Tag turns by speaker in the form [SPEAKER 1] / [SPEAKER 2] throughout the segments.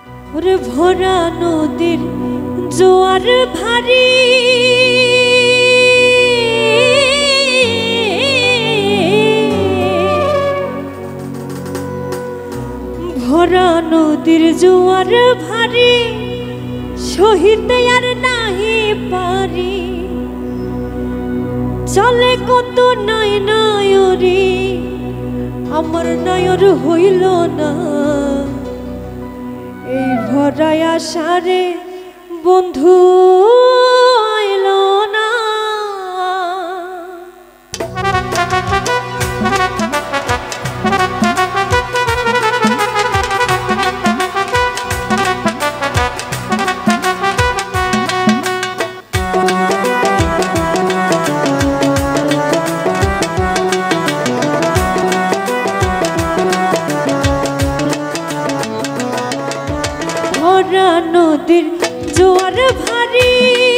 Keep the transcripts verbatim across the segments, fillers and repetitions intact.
[SPEAKER 1] ওরে ভরা নদীর জোয়ার ভারী ভরা নদীর জোয়ার ভারী সহিতে আর নাহি পারি চলে কত নয় নয়রে আমার নয়র হইল না এই ভরায় আশারে বন্ধু আইল না ভরা নদীর জোয়ার ভারী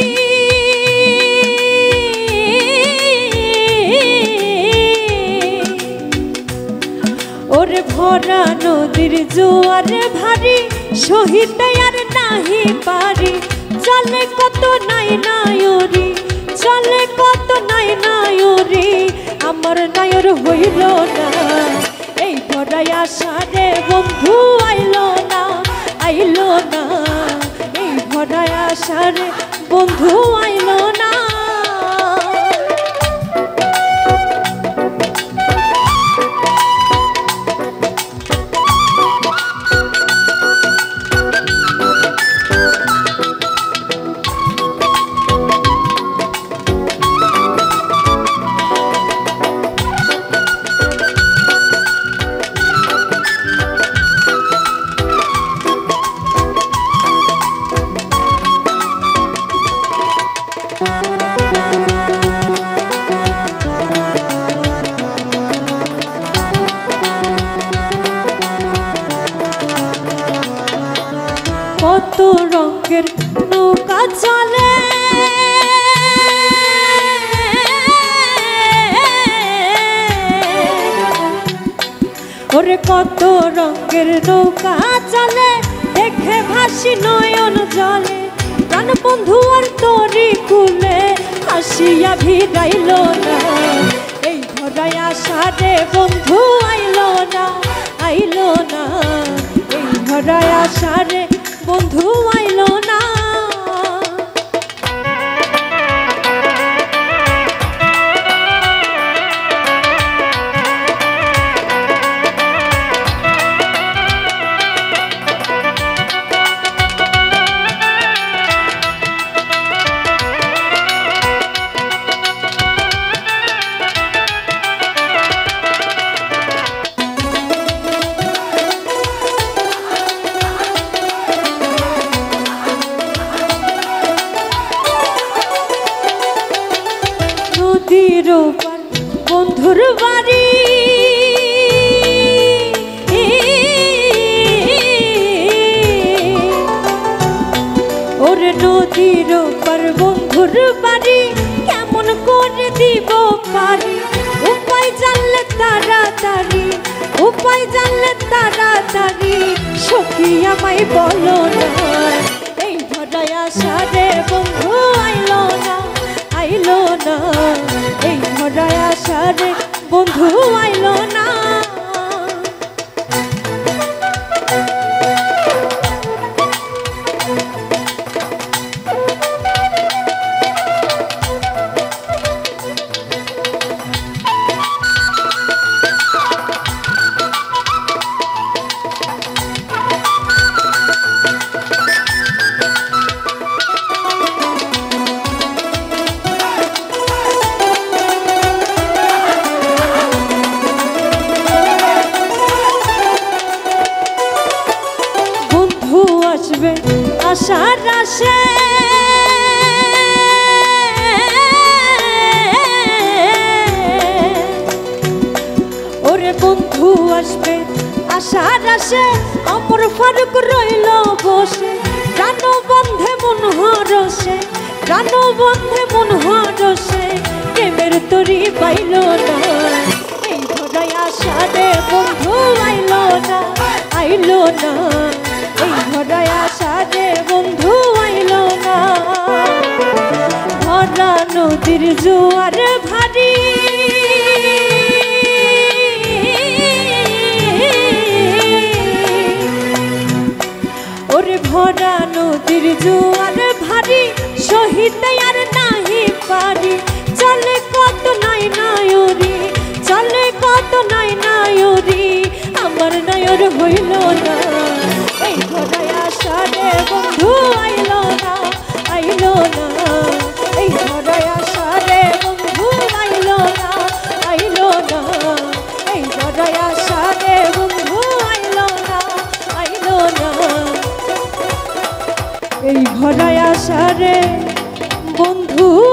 [SPEAKER 1] ওরে ভরা নদীর জোয়ার ভারী সহিতে আর নাহি পারি চলে কত নাই নায়রি চলে কত নাই নায়রি আমার নায়র হইল না এই ভরায় আশারে বন্ধু আইল না আইল না এই ভরায় আশারে বন্ধু আইল না কত রঙের নৌকা চলে ওরে কত রঙের নৌকা চলে দেখে ভাসি নয়ন জলে প্রাণ বন্ধু আর তোরি কুলে হাসিয়া ভিড়াইল না এই ভরায় আশারে বন্ধু আইল না আইল না এই ভরায় আশারে বন্ধু আইল না নদীর ওপার বন্ধুর বাড়ি ওরে নদীর ওপার বন্ধুর বাড়ি কেমন করে দিব পারি উপায় জানলে তাড়াতাড়ি উপায় জানলে তাড়াতাড়ি সখী আমায় বলো না এই ভরায় আশারে বন্ধু আইল না আইল না এই ভরায় আশারে বন্ধু আইল না আসবে আশার আশে ওরে বন্ধু আসবে আশার আশে অমর ফারুক রইল বসে প্রাণ বন্ধে মন হরসে প্রাণ বন্ধে মন হরসে প্রেমের তরি পাইল না এই ভরায় আশারে বন্ধু আইল না আইল না এই ভরায় নদীর জোয়ার ভারী ওরে ভরা নদীর জোয়ার ভারী সহিতে আর নাহি পারি চলে কত নাই নায়রি চলে কত নাই নায়রি আমার নায়র হইল না এই ভরায় আষাঢ়ে বন্ধু আইল না আইল না এই ভরায় আষাঢ়ে বন্ধু আইল না আইল না এই ভরায় আষাঢ়ে বন্ধু আইল না আইল না এই ভরায় আষাঢ়ে বন্ধু